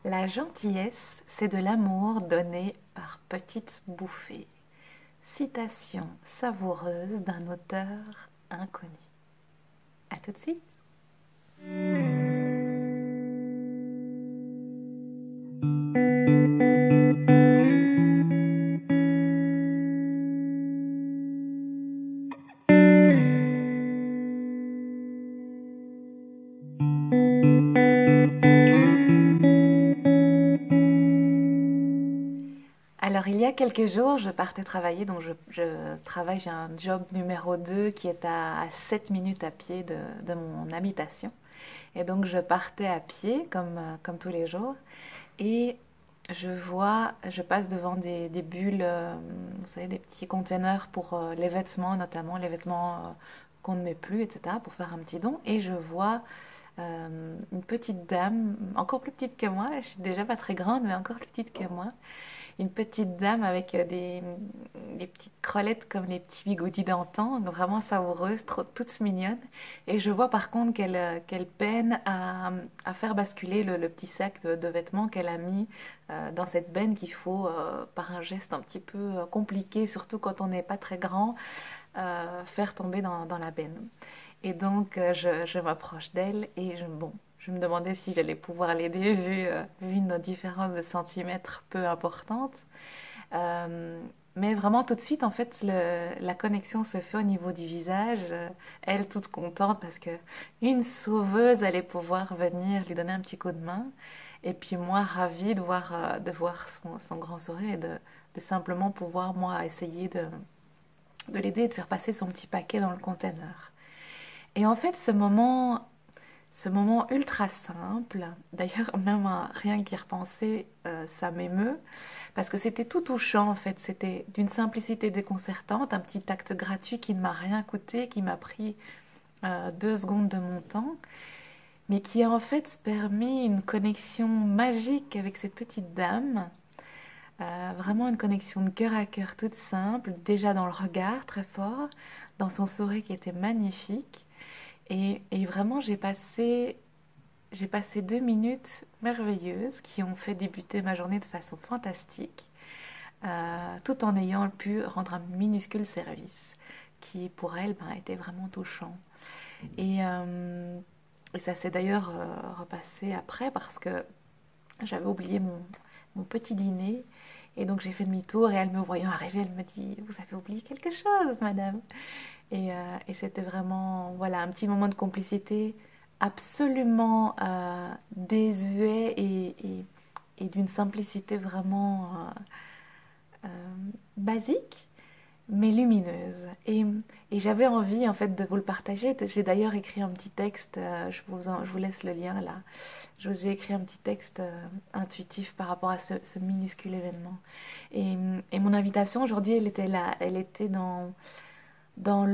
La gentillesse, c'est de l'amour donné par petites bouffées. Citation savoureuse d'un auteur inconnu. À tout de suite. Alors, il y a quelques jours, je partais travailler, donc je travaille, j'ai un job numéro 2 qui est à 7 minutes à pied de mon habitation. Et donc, je partais à pied, comme tous les jours, et je passe devant des bulles, vous savez, des petits containers pour les vêtements, notamment les vêtements qu'on ne met plus, etc., pour faire un petit don, et je vois une petite dame, encore plus petite que moi, je suis déjà pas très grande, mais encore plus petite que moi, une petite dame avec des petites crollettes comme les petits bigoudis d'antan, vraiment savoureuses, toutes mignonnes. Et je vois par contre qu'elle peine à faire basculer le petit sac de vêtements qu'elle a mis dans cette benne qu'il faut, par un geste un petit peu compliqué, surtout quand on n'est pas très grand, faire tomber dans la benne. Et donc je m'approche d'elle et je me demandais si j'allais pouvoir l'aider vu nos différences de centimètres peu importantes. Mais vraiment tout de suite, en fait, la connexion se fait au niveau du visage. Elle toute contente parce que une sauveuse allait pouvoir venir lui donner un petit coup de main. Et puis moi, ravie de voir son grand sourire et de simplement pouvoir, moi, essayer de l'aider et de faire passer son petit paquet dans le container. Et en fait, ce moment ultra simple, d'ailleurs même rien qu'y repenser, ça m'émeut, parce que c'était tout touchant en fait, c'était d'une simplicité déconcertante, un petit acte gratuit qui ne m'a rien coûté, qui m'a pris 2 secondes de mon temps, mais qui a en fait permis une connexion magique avec cette petite dame, vraiment une connexion de cœur à cœur toute simple, déjà dans le regard très fort, dans son sourire qui était magnifique. Et vraiment, j'ai passé 2 minutes merveilleuses qui ont fait débuter ma journée de façon fantastique, tout en ayant pu rendre un minuscule service qui, pour elle, était vraiment touchant. Et ça s'est d'ailleurs repassé après parce que j'avais oublié mon petit dîner. Et donc j'ai fait demi-tour et elle me voyant arriver, elle me dit: «Vous avez oublié quelque chose, madame?» Et c'était vraiment voilà, un petit moment de complicité absolument désuet et d'une simplicité vraiment basique, mais lumineuse. Et j'avais envie en fait de vous le partager. J'ai d'ailleurs écrit un petit texte, je vous laisse le lien là. J'ai écrit un petit texte intuitif par rapport à ce minuscule événement. Et mon invitation aujourd'hui, elle était là, elle était dans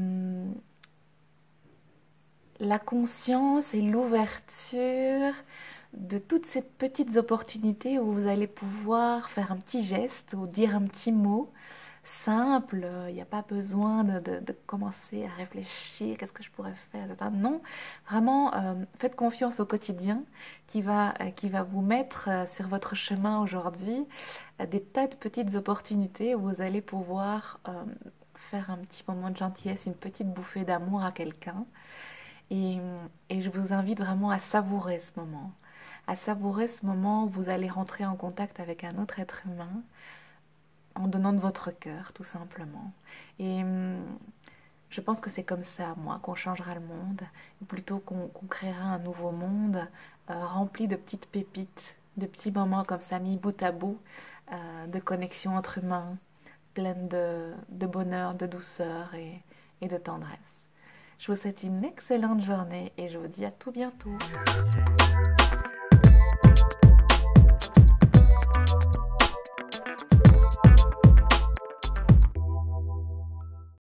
la conscience et l'ouverture de toutes ces petites opportunités où vous allez pouvoir faire un petit geste ou dire un petit mot simple. Il n'y a pas besoin de commencer à réfléchir, qu'est-ce que je pourrais faire, etc. Non, vraiment, faites confiance au quotidien qui va vous mettre sur votre chemin aujourd'hui des tas de petites opportunités où vous allez pouvoir faire un petit moment de gentillesse, une petite bouffée d'amour à quelqu'un. Et, et je vous invite vraiment à savourer ce moment. À savourer ce moment où vous allez rentrer en contact avec un autre être humain en donnant de votre cœur, tout simplement. Et je pense que c'est comme ça, moi, qu'on changera le monde, ou plutôt qu'on créera un nouveau monde rempli de petites pépites, de petits moments comme ça, mis bout à bout, de connexion entre humains, pleine de bonheur, de douceur et de tendresse. Je vous souhaite une excellente journée et je vous dis à tout bientôt.